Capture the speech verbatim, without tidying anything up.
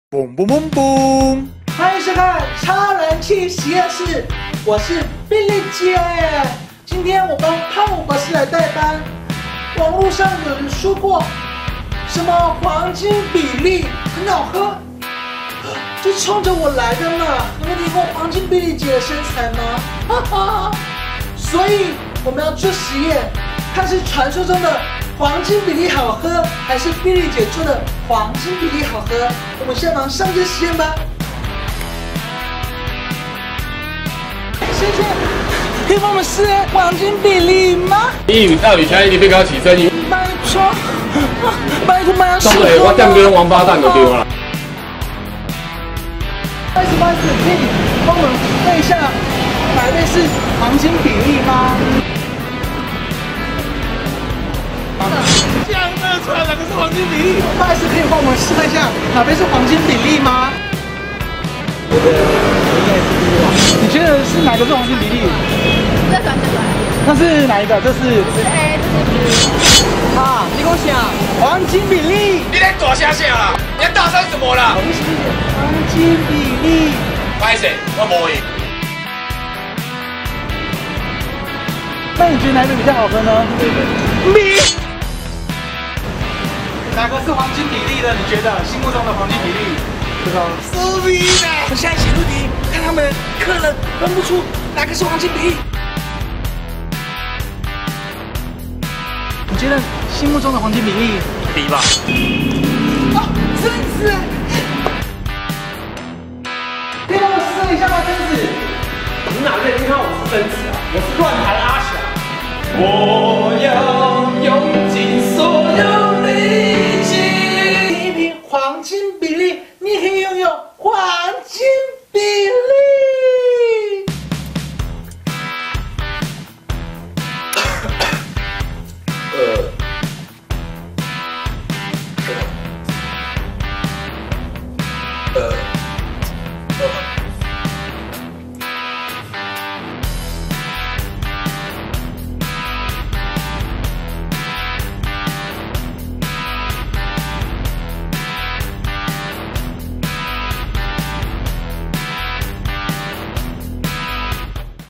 嘣嘣嘣嘣！ 欢迎收看超人气实验室，我是 Billy 姐。今天我帮胖虎博士来代班。网络上有人说过，什么黄金比例很好喝，就冲着我来的嘛。你们听过黄金比利姐的身材吗？哈哈。所以我们要做实验，看是传说中的黄金比利好喝，还是比利姐做的黄金比利好喝？我们现在马上上街实验吧。先生，可以帮我们试黄金比例吗？ 英语到底现在一定被高起声音。 拜托，拜托，拜托， 当然，我点跟王八蛋都对了。 不好意思，不好意思，可以帮我们问一下，哪一位是黄金比例吗？这样测出来哪个是黄金比例？不好意思，可以帮我们示范一下哪边是黄金比例吗？我觉得应该是这个。你觉得是哪个是黄金比例？ 这转这转。 那是哪一个？这是。 这是 A， 这是 B。 啊，你给我想，黄金比例。 你在大声啥啦？你在大声什么啦？ 黄金比例。 不好意思，我无赢。 那你觉得哪一个比较好喝呢？米。哪个是黄金比例的？你觉得心目中的黄金比例？这个。苏比呢？我们现在写出题，看他们客人分不出哪个是黄金比例。你觉得心目中的黄金比例 B 吧？ 哦，真是！可以帮我试一下吗，贞子？ 你哪认定他我是贞子啊？我是乱弹阿翔。 我要永